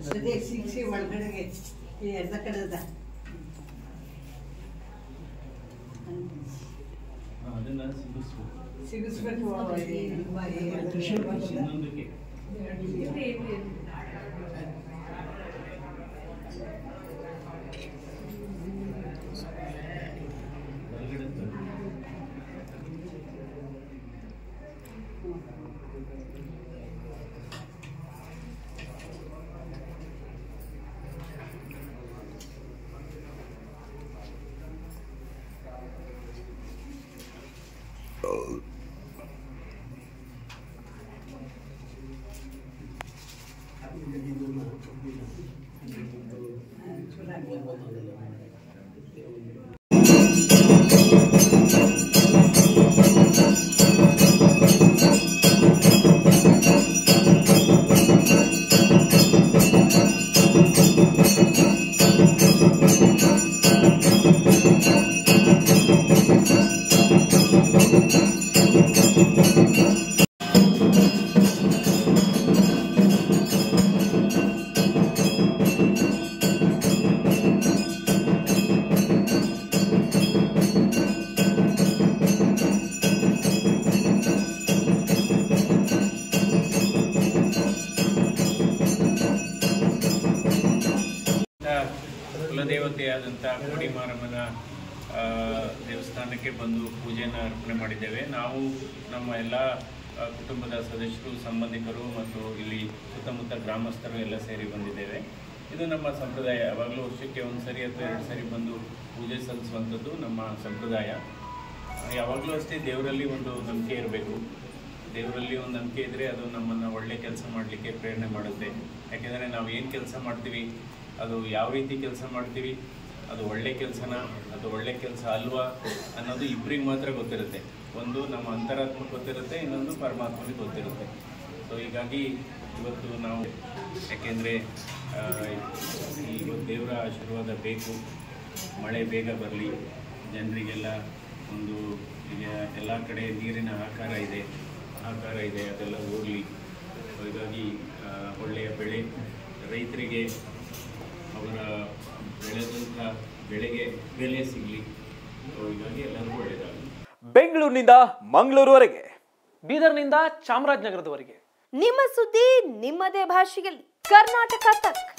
ಸದ್ಯ ಸಿಕ್ಸಿ ಒಳಗಡೆಗೆ ಎಲ್ಲ ಕಡೆದ ಸಿಗಿಸ್ಬೇಕು ಕುಲದೇವತೆಯಾದಂಥ ಕೋಡಿಮಾರಮ್ಮನ ದೇವಸ್ಥಾನಕ್ಕೆ ಬಂದು ಪೂಜೆಯನ್ನು ಅರ್ಪಣೆ ಮಾಡಿದ್ದೇವೆ. ನಾವು ನಮ್ಮ ಎಲ್ಲ ಕುಟುಂಬದ ಸದಸ್ಯರು, ಸಂಬಂಧಿಕರು ಮತ್ತು ಇಲ್ಲಿ ಸುತ್ತಮುತ್ತ ಗ್ರಾಮಸ್ಥರು ಎಲ್ಲ ಸೇರಿ ಬಂದಿದ್ದೇವೆ. ಇದು ನಮ್ಮ ಸಂಪ್ರದಾಯ. ಯಾವಾಗಲೂ ವರ್ಷಕ್ಕೆ ಒಂದು ಸರಿ ಅಥವಾ 2 ಸರಿ ಬಂದು ಪೂಜೆ ಸಲ್ಲಿಸುವಂಥದ್ದು ನಮ್ಮ ಸಂಪ್ರದಾಯ. ಯಾವಾಗಲೂ ಅಷ್ಟೇ ದೇವರಲ್ಲಿ ಒಂದು ನಂಬಿಕೆ ಇರಬೇಕು. ದೇವರಲ್ಲಿ ಒಂದು ನಂಬಿಕೆ ಇದ್ದರೆ ಅದು ನಮ್ಮನ್ನು ಒಳ್ಳೆ ಕೆಲಸ ಮಾಡಲಿಕ್ಕೆ ಪ್ರೇರಣೆ ಮಾಡುತ್ತೆ. ಯಾಕೆಂದರೆ ನಾವು ಏನು ಕೆಲಸ ಮಾಡ್ತೀವಿ, ಅದು ಯಾವ ರೀತಿ ಕೆಲಸ ಮಾಡ್ತೀವಿ, ಅದು ಒಳ್ಳೆ ಕೆಲಸನ ಅದು ಒಳ್ಳೆ ಕೆಲಸ ಅಲ್ವಾ ಅನ್ನೋದು ಇಬ್ಬರಿಗೆ ಮಾತ್ರ ಗೊತ್ತಿರುತ್ತೆ. ಒಂದು ನಮ್ಮ ಅಂತರಾತ್ಮಕ್ಕೆ ಗೊತ್ತಿರುತ್ತೆ, ಇನ್ನೊಂದು ಪರಮಾತ್ಮನಿಗೆ ಗೊತ್ತಿರುತ್ತೆ. ಸೊ ಹೀಗಾಗಿ ಇವತ್ತು ನಾವು ಯಾಕೆಂದರೆ ಇವತ್ತು ದೇವರ ಆಶೀರ್ವಾದ ಬೇಕು, ಮಳೆ ಬೇಗ ಬರಲಿ, ಜನರಿಗೆಲ್ಲ ಒಂದು ಈಗ ಎಲ್ಲ ಕಡೆ ನೀರಿನ ಆಕಾರ ಇದೆ, ಅದೆಲ್ಲ ಹೋಗಲಿ. ಹೀಗಾಗಿ ಒಳ್ಳೆಯ ಬೆಳೆ ರೈತರಿಗೆ ಅವರ ಬೆಳೆದಂಥ ಬೆಳೆಗೆ ಬೆಲೆ ಸಿಗಲಿ. ಹೀಗಾಗಿ ಎಲ್ಲರಿಗೂ ಒಳ್ಳೆಯದಾಗಲಿ. ಬೆಂಗಳೂರಿನಿಂದ ಮಂಗಳೂರುವರೆಗೆ, ಬೀದರ್ನಿಂದ ಚಾಮರಾಜನಗರದವರೆಗೆ ನಿಮ್ಮ ಸುದ್ದಿ ನಿಮ್ಮದೇ ಭಾಷೆಯಲ್ಲಿ ಕರ್ನಾಟಕ ತಕ್.